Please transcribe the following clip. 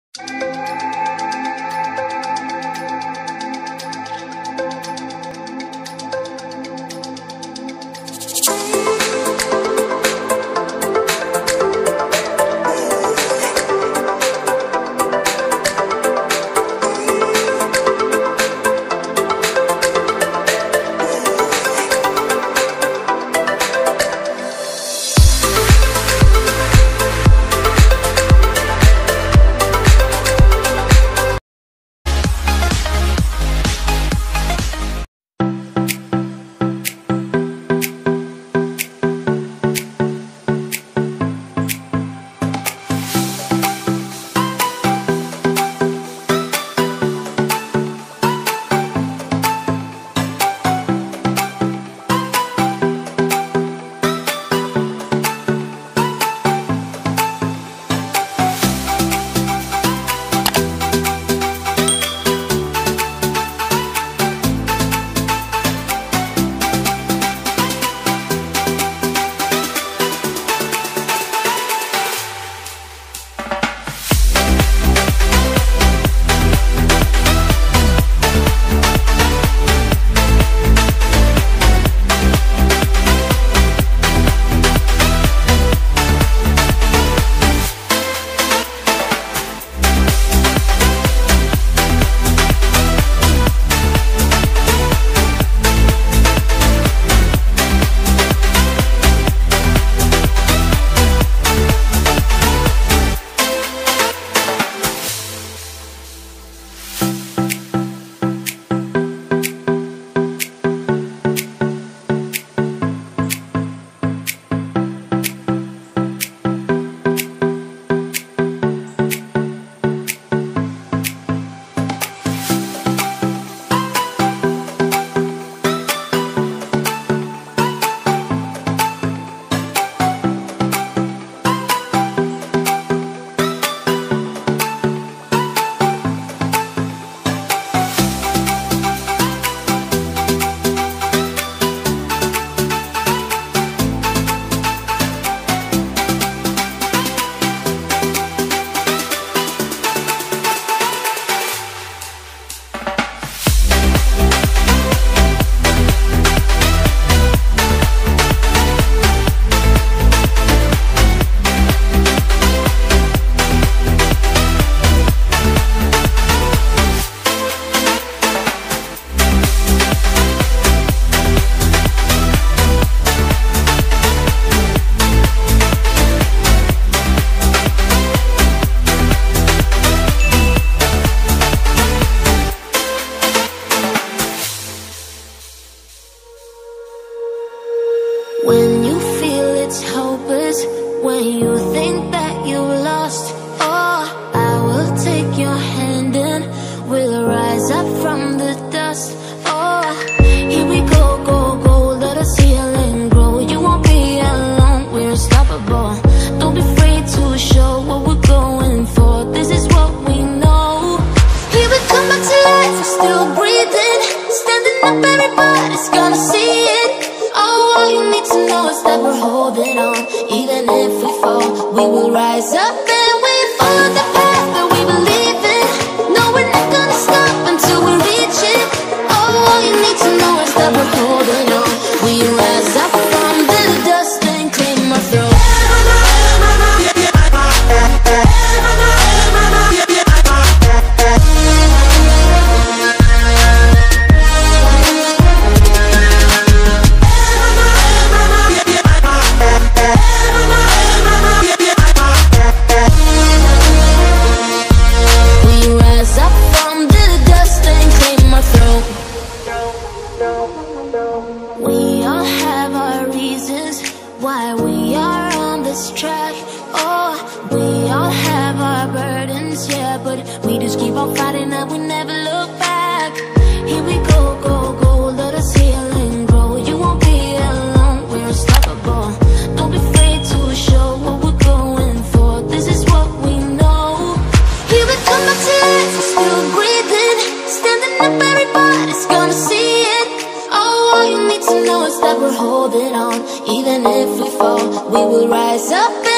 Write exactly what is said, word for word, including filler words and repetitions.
When you feel it's hopeless, when you think that you lost, oh, I will take your hand and we'll rise up from the dust. Oh, here we go, go, go, let us heal and grow. You won't be alone, we're unstoppable. Don't be afraid to show what we're going for. This is what we know. Here we come back to life, we're still breathing. Standing up, everybody's gonna see it. Oh, all you need to know is that we're holding on. Even if we fall, we will rise up and we follow the path that we believe in. No, we're not gonna stop until we reach it. Oh, all you need to know is that we're holding on. We rise up from the dust and claim our throne. We all have our reasons why we are on this track. Oh, we all have our burdens, yeah, but we just keep on fighting and we never look back. Here we go, go, go, let us heal and grow. You won't be alone, we're unstoppable. Don't be afraid to show what we're going for. This is what we know. Here we come back to life, we're still breathing. Standing up, everybody's gonna see it. Oh, all you need to know is that we're holding on. Even if we fall, we will rise up.